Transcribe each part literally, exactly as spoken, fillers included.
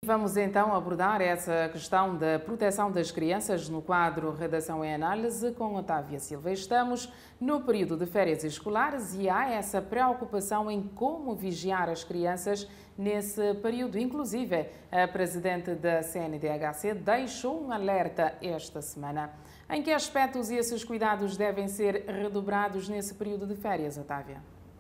Vamos então abordar essa questão da proteção das crianças no quadro Redação em Análise com Otávia Silva. Estamos no período de férias escolares e há essa preocupação em como vigiar as crianças nesse período. Inclusive, a presidente da C N D H C deixou um alerta esta semana. Em que aspectos esses cuidados devem ser redobrados nesse período de férias, Otávia?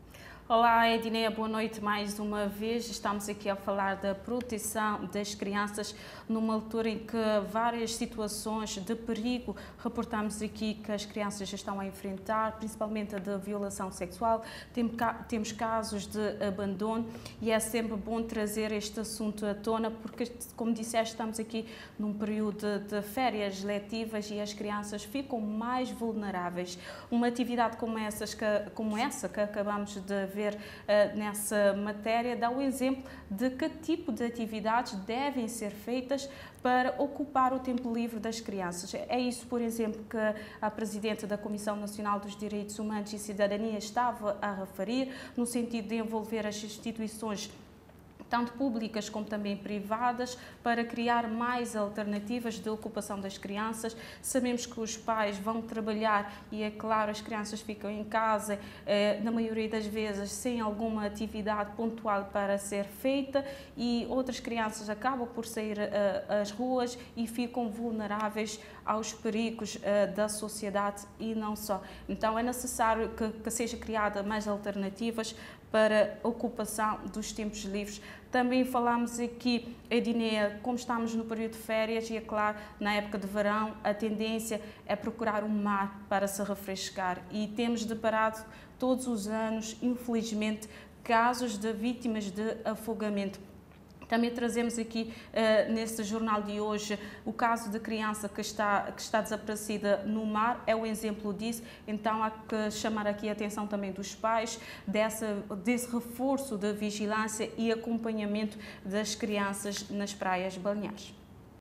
Olá, Edneia, boa noite mais uma vez. Estamos aqui a falar da proteção das crianças numa altura em que várias situações de perigo reportamos aqui que as crianças estão a enfrentar, principalmente a de violação sexual. Temos casos de abandono e é sempre bom trazer este assunto à tona porque, como disseste, estamos aqui num período de férias letivas e as crianças ficam mais vulneráveis. Uma atividade como, essas que, como essa que acabamos de ver uh, nessa matéria dá o exemplo de que tipo de atividades devem ser feitas para ocupar o tempo livre das crianças. É isso, por exemplo, que a Presidente da Comissão Nacional dos Direitos Humanos e Cidadania estava a referir, no sentido de envolver as instituições tanto públicas como também privadas, para criar mais alternativas de ocupação das crianças. Sabemos que os pais vão trabalhar e, é claro, as crianças ficam em casa, eh, na maioria das vezes, sem alguma atividade pontual para ser feita e outras crianças acabam por sair eh, às ruas e ficam vulneráveis aos perigos eh, da sociedade e não só. Então, é necessário que, que seja criada mais alternativas para a ocupação dos tempos livres. Também falamos aqui, Edneia, como estamos no período de férias e, é claro, na época de verão, a tendência é procurar um mar para se refrescar e temos deparado todos os anos, infelizmente, casos de vítimas de afogamento. Também trazemos aqui, uh, neste jornal de hoje, o caso de criança que está, que está desaparecida no mar, é um exemplo disso, então há que chamar aqui a atenção também dos pais, dessa, desse reforço de vigilância e acompanhamento das crianças nas praias balneares.